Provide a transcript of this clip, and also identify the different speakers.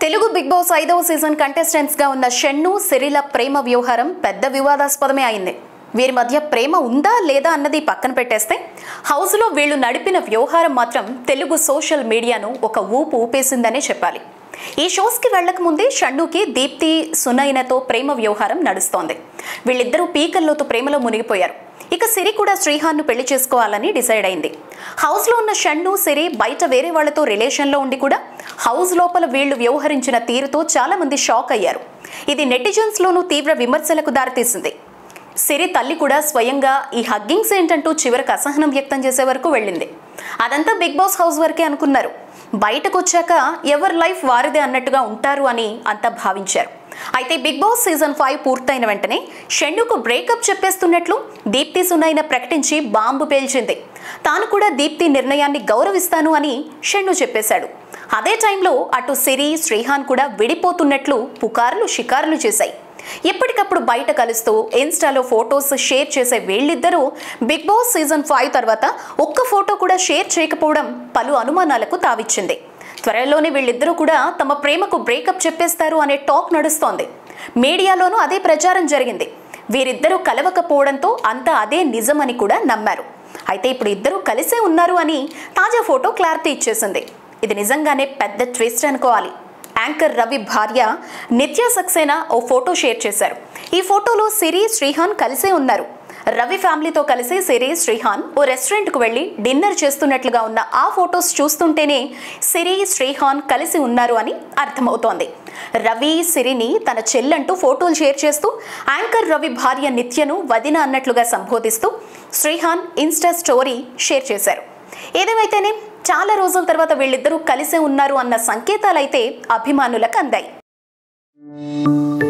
Speaker 1: Telugu Bigg Boss 5వ season contestants గా ఉన్న షన్ను సిరిల ప్రేమ వ్యవహారం పెద్ద వివాదాస్పదమే అయింది. వీరి మధ్య ప్రేమ ఉందా లేదా అన్నది పక్కన పెట్టేస్తే హౌస్ లో వీళ్ళు నడిపిన వ్యవహారం మాత్రం తెలుగు సోషల్ మీడియాను ఒక ఊపు ఊపేసిందనే చెప్పాలి. ఈ షోస్ కి వెళ్ళక ముందే షన్నుకి దీప్తి సునైనతో ప్రేమ వ్యవహారం నడుస్తోంది. వీళ్ళిద్దరూ పీకల్లోతో ప్రేమలో మునిగిపోయారు. ఇక సిరి కూడా శ్రీహాన్ను పెళ్లి చేసుకోవాలని డిసైడ్ అయింది. హౌస్ లో ఉన్న షన్ను సిరి బయట వేరే వాళ్లతో రిలేషన్ లో ఉండి కూడా హౌస్ లోపల వీళ్లు వ్యవహరించిన తీరుతో చాలా మంది షాక్ అయ్యారు. ఇది నెటిజన్స్ లోనూ తీవ్ర విమర్శలకు దారితీసింది. సిరి తల్లి కూడా స్వయంగా ఈ హగ్గింగ్స్ ఏంటంటూ చివరికి అసహనం వ్యక్తం చేసే వరకు వెళ్ళింది. అదంతా బిగ్ బాస్ హౌస్ వరకే అనుకున్నారు. బయటకు వచ్చాక ఎవరి లైఫ్ వారిదే అన్నట్టుగా ఉంటారు అని అంతా భావించారు. అయితే బిగ్ బాస్ సీజన్ 5 పూర్తయిన వెంటనే షన్నుకు బ్రేకప్ చెప్పేస్తున్నట్లు దీప్తి సునైన ప్రకటించి బాంబు పేల్చింది. తాను కూడా దీప్తి నిర్ణయాన్ని గౌరవిస్తాను అని షన్ను చెప్పేశాడు. అదే టైంలో అటు సిరి శ్రీహాన్ కూడా విడిపోతున్నట్లు పుకార్లు షికారులు చేశాయి. ఎప్పటికప్పుడు బయట కలుస్తూ ఇన్స్టాలో ఫొటోస్ షేర్ చేసే వీళ్ళిద్దరూ బిగ్ బాస్ సీజన్ 5 తర్వాత ఒక్క ఫోటో కూడా షేర్ చేయకపోవడం పలు అనుమానాలకు తావిచ్చింది. త్వరలోనే వీళ్ళిద్దరూ కూడా తమ ప్రేమకు బ్రేకప్ చెప్పేస్తారు అనే టాక్ నడుస్తోంది. మీడియాలోనూ అదే ప్రచారం జరిగింది. వీరిద్దరూ కలవకపోవడంతో అంతా అదే నిజమని కూడా నమ్మారు. అయితే ఇప్పుడు ఇద్దరూ కలిసే ఉన్నారు అని తాజా ఫోటో క్లారిటీ ఇచ్చేసింది. ఇది నిజంగానే పెద్ద ట్విస్ట్ అనుకోవాలి. యాంకర్ రవి భార్య నిత్య సక్సేనా ఓ ఫోటో షేర్ చేశారు. ఈ ఫోటోలో సిరి శ్రీహాన్ కలిసే ఉన్నారు. రవి ఫ్యామిలీతో కలిసి సిరి శ్రీహాన్ ఓ రెస్టారెంట్కు వెళ్లి డిన్నర్ చేస్తున్నట్లుగా ఉన్న ఆ ఫొటోస్ చూస్తుంటేనే సిరి శ్రీహాన్ కలిసి ఉన్నారు అని అర్థమవుతోంది. రవి సిరిని తన చెల్లంటూ ఫోటోలు షేర్ చేస్తూ యాంకర్ రవి భార్య నిత్యను వదిన అన్నట్లుగా సంబోధిస్తూ శ్రీహాన్ ఇన్స్టా స్టోరీ షేర్ చేశారు. ఏదేమైతేనే చాలా రోజుల తర్వాత వీళ్ళిద్దరూ కలిసే ఉన్నారు అన్న సంకేతాలైతే అభిమానులకు అందాయి.